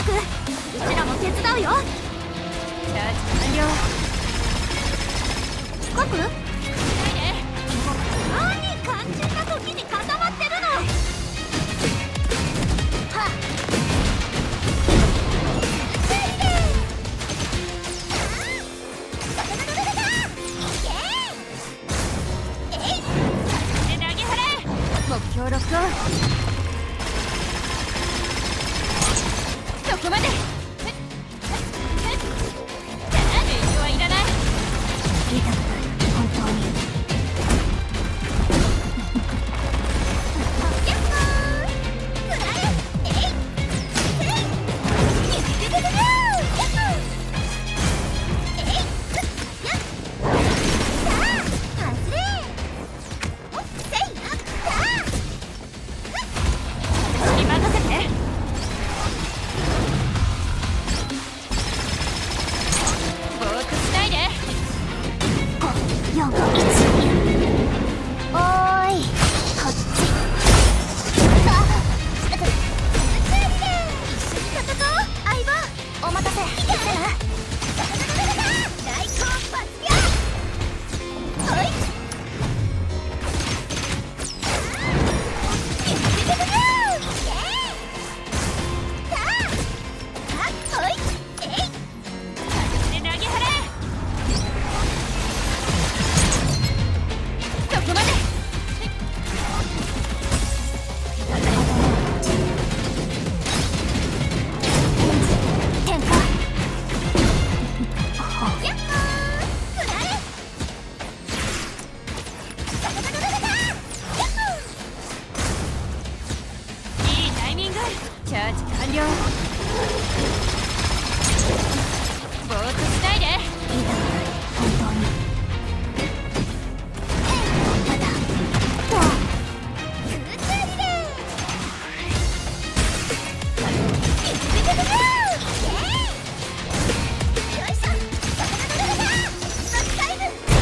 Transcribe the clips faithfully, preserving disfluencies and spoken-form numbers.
くうちらも手伝うよ。チャージ完了。深くないで。何肝心な時に固まってるの。はっ目標ロックオン。そこまで。はいらない。聞いたことある。本当にチャージ完了。ぼーっとしないで。いいだろう。本当にまだと空中リレー。よいしょ。バックタイム。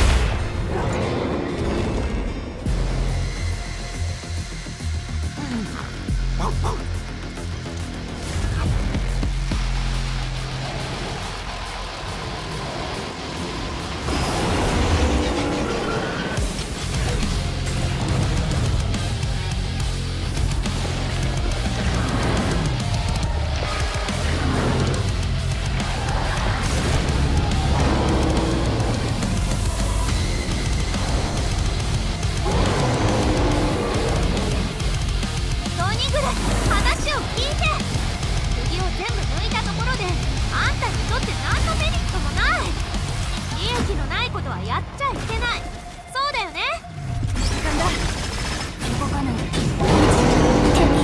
話を聞いて。釘を全部抜いたところであんたにとって何のメリットもない。利益のないことはやっちゃいけない。そうだよね。時間だ。動かない。手に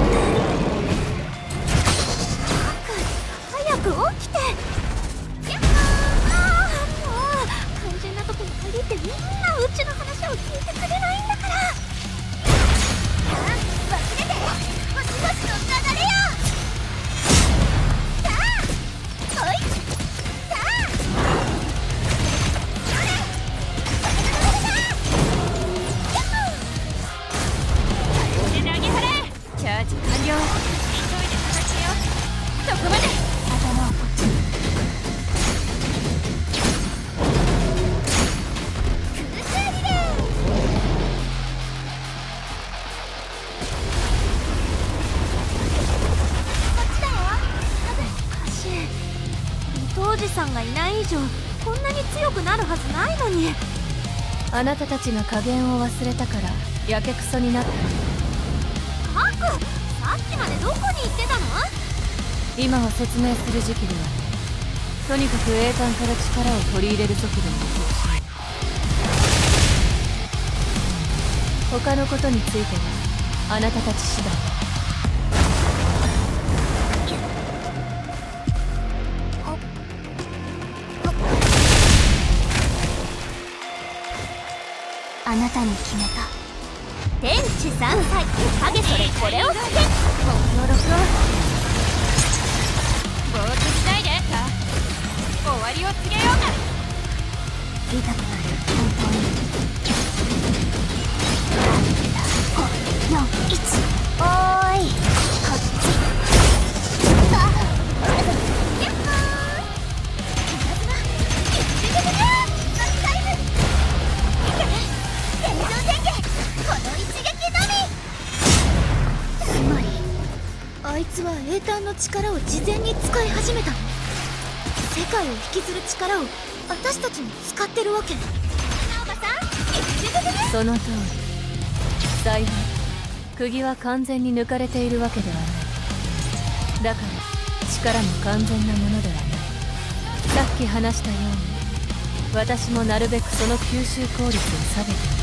早く起きて。やっほー。ああもう肝心な時に限ってみんなうちの話を聞いてくれないんだから。忘れて。ゴシゴシの流れよ。さあほい。さあそれ。で投げ払え。チャージ完了。急いで叩けよ。そこまで。頭をこっちに。空中リレー。当時さんがいない以上こんなに強くなるはずないのに。あなたたちが加減を忘れたからやけくそになった。ハク、さっきまでどこに行ってたの？今は説明する時期ではない。とにかく栄冠から力を取り入れる速度を落とし、他のことについてはあなたたち次第だ。あなたに決めた。天地三歳、影それこれをつけ。目標録音。ぼーっとしないで。さあ終わりを告げようか。聞いたことある。本当にご、よん、いち。おーいこっち。あっ力を事前に使い始めたの？世界を引きずる力を私たちも使ってるわけ？おばさん、 その通り。幸い釘は完全に抜かれているわけではない。だから力も完全なものではない。さっき話したように私もなるべくその吸収効率を下げている。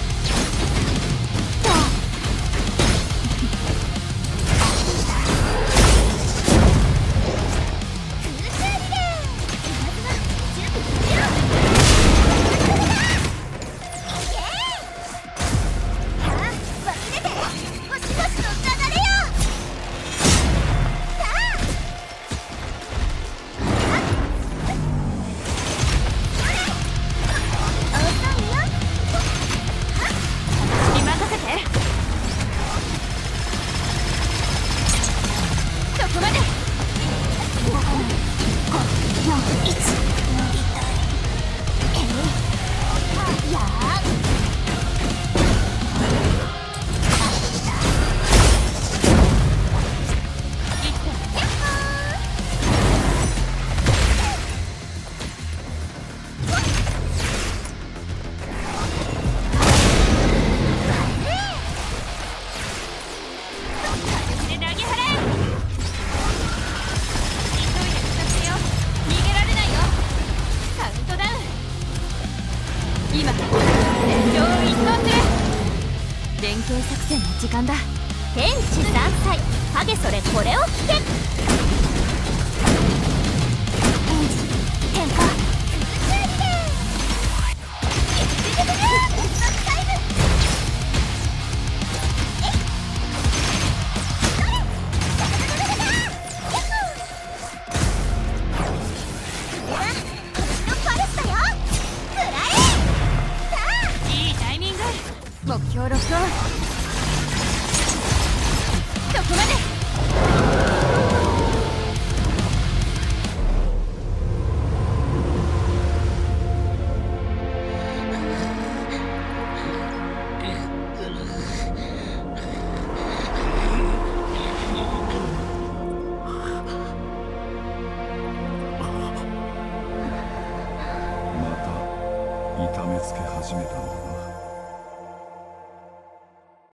今連携を一掃する。連携作戦の時間だ。天地三才、影それこれを聞け。